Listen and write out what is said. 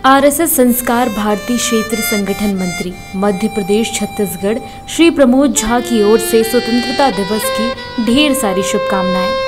RSS संस्कार भारती क्षेत्र संगठन मंत्री मध्य प्रदेश छत्तीसगढ़ श्री प्रमोद झा की ओर से स्वतंत्रता दिवस की ढेर सारी शुभकामनाएं।